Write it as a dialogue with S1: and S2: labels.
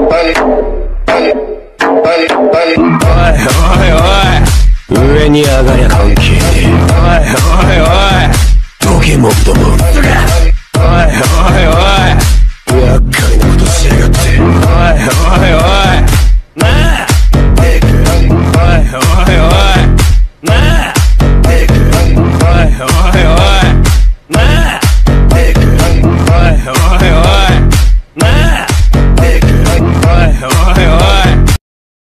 S1: おいおいおい、上に上がりゃ関係ねえ。